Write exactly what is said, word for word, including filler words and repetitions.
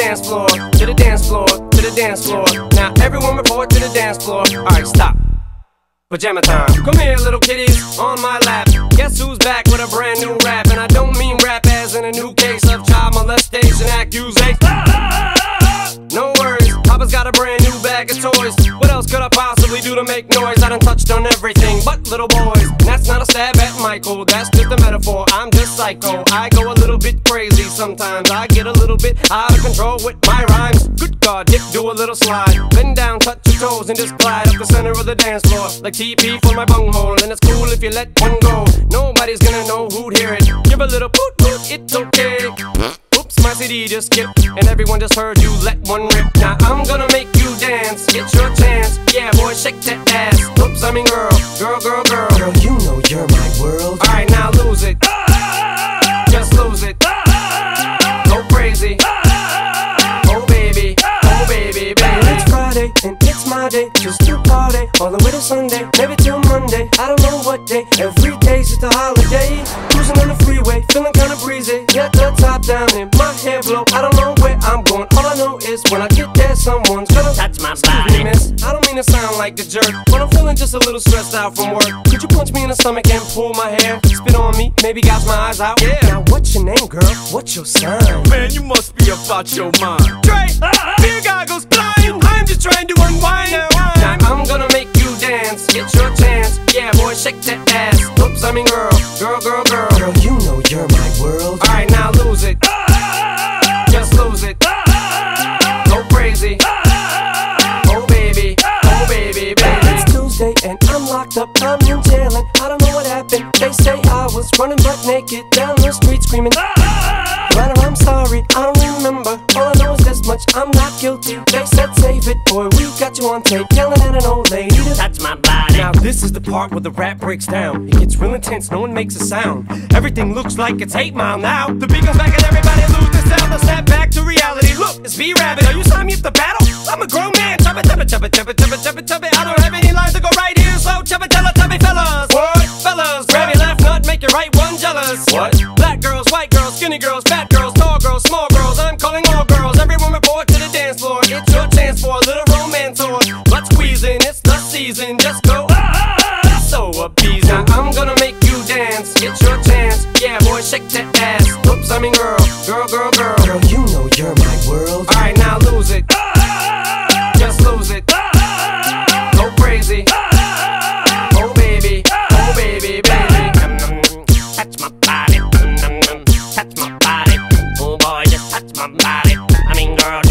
dance floor, to the dance floor, to the dance floor. Now everyone report to the dance floor. Alright, stop. Pajama time. Come here, little kitties, on my lap. Guess who's back with a brand new rap? And I don't mean rap as in a new case of child molestation accusation. No worries, Papa's got a brand new bag of toys. What else could I possibly do to make noise? I done touched on everything but little boys. And that's not a stab at Michael, that's just a metaphor. I'm just psycho, I go a little bit crazy sometimes. I get a little bit out of control with my rhymes. Good God, Dick, do a little slide. Bend down, touch your toes, and just glide up the center of the dance floor like T P for my bunghole. And it's cool if you let one go. Nobody's gonna know who'd hear it. Give a little poot poot, it's okay. Oops, my C D just skipped, and everyone just heard you let one rip. Now I'm gonna make you dance, get your chance. Yeah, boy, shake that ass. Oops, I mean girl, girl, girl, girl. Girl, you know you're my world. Alright, now lose it. Just lose it. Go crazy. Oh baby, oh baby, baby. It's Friday and it's my day, just to party all the way to Sunday, maybe till Monday. I don't know what day. Every day's just a holiday. Cruising on the freeway, feeling kinda breezy. Got the top down and my hair blow. I don't know where I'm going. All I know is when I get there, someone's gonna touch my Excuse body. me, miss, I don't mean to sound like a jerk, but I'm feeling just a little stressed out from work. Could you punch me in the stomach and pull my hair? Spit on me, maybe gouge my eyes out. Yeah. Now what's your name, girl? What's your sign? Man, you must be about your mind. Dre, beer goggles flying. I'm just trying to unwind now. Now I'm gonna make you dance, get your chance. Yeah, boy, shake that ass. Oops, I mean girl, girl, girl, girl. Girl, you know you're my world. Alright, now lose it. Just lose it. Go crazy. Oh baby, oh baby, baby. It's Tuesday and I'm locked up, I'm in jail and I don't know what happened. They say I was running butt naked down the street screaming. But I'm sorry, I don't remember. All I know is this much, I'm not guilty. They said save it, boy, we got you on tape yelling at an old lady to Touch my body. Now this is the part where the rap breaks down. It gets real intense, no one makes a sound. Everything looks like it's eight mile now. The beat comes back and everybody lose their sound. They'll snap back to reality. Look, it's B-Rabbit. Are you signing me up to battle? I'm a grown man. Chubba, chubba, chubba, chubba, chubba, chubba, chubba. I don't have any lines to go right here, so chubba, tella, chubby fellas. What? Fellas, grab your left nut, make your right one jealous. What? Black girls, white girls, skinny girls, fat girls, tall girls, small girls. I'm calling all girls. Everyone report to the dance floor. It's your chance for a little romance or butt squeezing. It's the season. Just go ah, so appeasing. Now I'm gonna make you dance. Get your chance. Yeah, boy, shake that ass. Oops, I mean girl, girl, girl, girl. Girl, you know you're my world. Alright, now lose it. Just lose it. Go crazy. Oh baby, oh baby, baby. Touch my body. Touch my body. Oh boy, just touch my body. I mean girl,